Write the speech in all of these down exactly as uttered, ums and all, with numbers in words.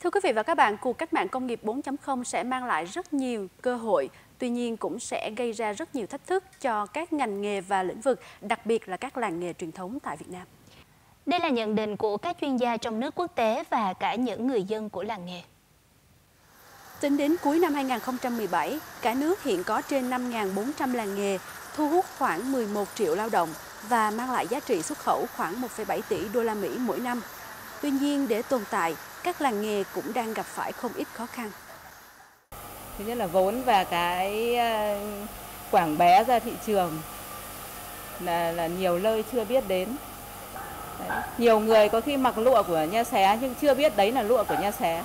Thưa quý vị và các bạn, cuộc cách mạng công nghiệp bốn chấm không sẽ mang lại rất nhiều cơ hội, tuy nhiên cũng sẽ gây ra rất nhiều thách thức cho các ngành nghề và lĩnh vực, đặc biệt là các làng nghề truyền thống tại Việt Nam. Đây là nhận định của các chuyên gia trong nước, quốc tế và cả những người dân của làng nghề. Tính đến cuối năm hai nghìn không trăm mười bảy, cả nước hiện có trên năm nghìn bốn trăm làng nghề, thu hút khoảng mười một triệu lao động và mang lại giá trị xuất khẩu khoảng một phẩy bảy tỷ đô la Mỹ mỗi năm. Tuy nhiên, để tồn tại, các làng nghề cũng đang gặp phải không ít khó khăn. Thứ nhất là vốn và cái quảng bá ra thị trường là, là nhiều nơi chưa biết đến. Đấy. Nhiều người có khi mặc lụa của Nha Xé nhưng chưa biết đấy là lụa của Nha Xé.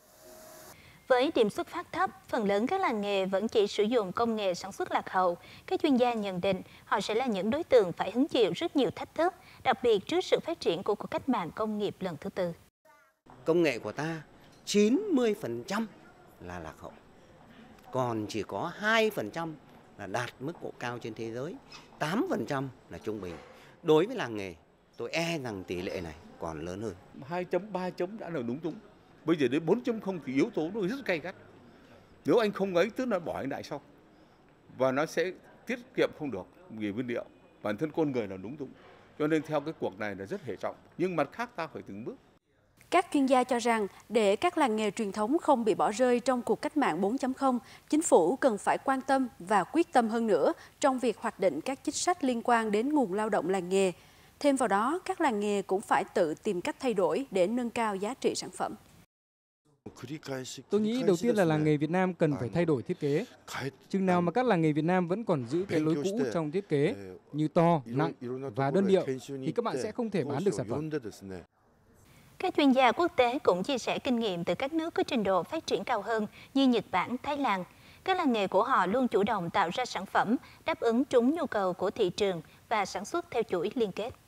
Với điểm xuất phát thấp, phần lớn các làng nghề vẫn chỉ sử dụng công nghệ sản xuất lạc hậu. Các chuyên gia nhận định họ sẽ là những đối tượng phải hứng chịu rất nhiều thách thức, đặc biệt trước sự phát triển của cuộc cách mạng công nghiệp lần thứ tư. Công nghệ của ta chín mươi phần trăm là lạc hậu, còn chỉ có hai phần trăm là đạt mức độ cao trên thế giới, tám phần trăm là trung bình. Đối với làng nghề, tôi e rằng tỷ lệ này còn lớn hơn. hai chấm ba chấm đã là đúng đúng. Bây giờ đến bốn chấm không thì yếu tố nó rất gay gắt. Nếu anh không ấy, tức là bỏ anh lại sau. Và nó sẽ tiết kiệm không được vì nguyên liệu. Bản thân con người là đúng đúng. Cho nên theo cái cuộc này là rất hệ trọng. Nhưng mặt khác ta phải từng bước. Các chuyên gia cho rằng để các làng nghề truyền thống không bị bỏ rơi trong cuộc cách mạng bốn chấm không, chính phủ cần phải quan tâm và quyết tâm hơn nữa trong việc hoạch định các chính sách liên quan đến nguồn lao động làng nghề. Thêm vào đó, các làng nghề cũng phải tự tìm cách thay đổi để nâng cao giá trị sản phẩm. Tôi nghĩ đầu tiên là làng nghề Việt Nam cần phải thay đổi thiết kế. Chừng nào mà các làng nghề Việt Nam vẫn còn giữ cái lối cũ trong thiết kế như to, nặng và đơn điệu thì các bạn sẽ không thể bán được sản phẩm. Các chuyên gia quốc tế cũng chia sẻ kinh nghiệm từ các nước có trình độ phát triển cao hơn như Nhật Bản, Thái Lan. Các làng nghề của họ luôn chủ động tạo ra sản phẩm đáp ứng trúng nhu cầu của thị trường và sản xuất theo chuỗi liên kết.